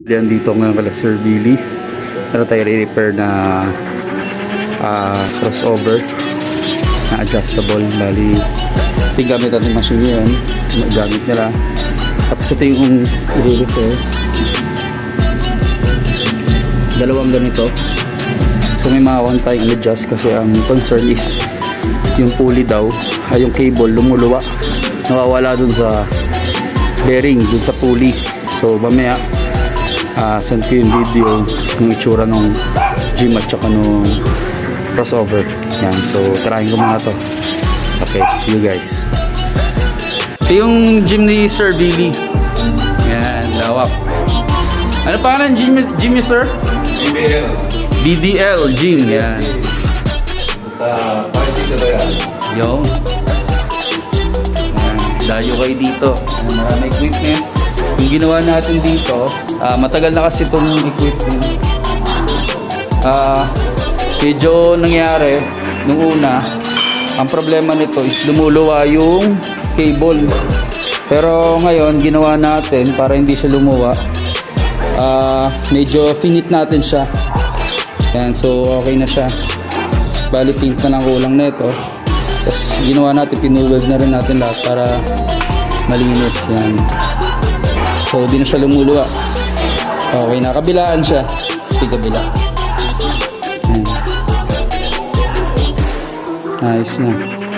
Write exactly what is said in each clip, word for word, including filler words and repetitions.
Diyan dito ngayon kala Sir Billy. Pero tayo re-repair na uh, crossover na adjustable. Bali, ito gamit natin machine yun. Gamit nila. Tapos ito yung i-repair. Dalawang ganito. So may mga one time adjust kasi ang concern is yung pulley daw, ay yung cable lumuluwa. Nawawala dun sa bearing, dun sa pulley. So mamaya Uh, send ko yung video ng itsura ng gym at saka ng crossover. Yan, so trying ko muna to. Okay, see you guys. Ito yung gym ni Sir Billy. Yan, lawak. Ano pangalan gym, gym ni Sir? D D L D D L gym, yan. Sa party na ba yan? Yung dayo kayo dito. Marami equipment. Yung ginawa natin dito, uh, matagal na kasi itong equipment. Uh, medyo nangyari nung una, ang problema nito is lumuluwa yung cable. Pero ngayon, ginawa natin para hindi siya lumuwa. Uh, medyo finit natin siya. Yan, so okay na siya. Bali, paint na lang kulang nito. Tapos ginawa natin, pinuweld na rin natin lahat para malinis. Yan. So, di na siya lumuluwa. Okay, nakabilaan siya. Ito kabila. Ayan. Nice na.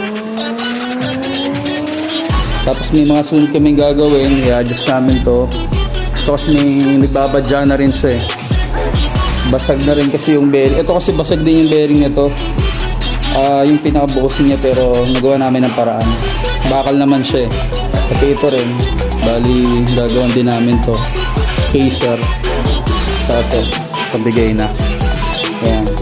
Tapos may mga sunod kaming gagawin. I-adjust namin to. Tapos may nagbabadya na rin siya eh. Basag na rin kasi yung bearing. Ito kasi basag din yung bearing nito. Uh, yung pinaka-bossing niya pero nagawa namin ng paraan. Bakal naman siya eh. Pati ito rin. Bali, gagawin din namin to spacer sa ito, pabigay na. Ayan.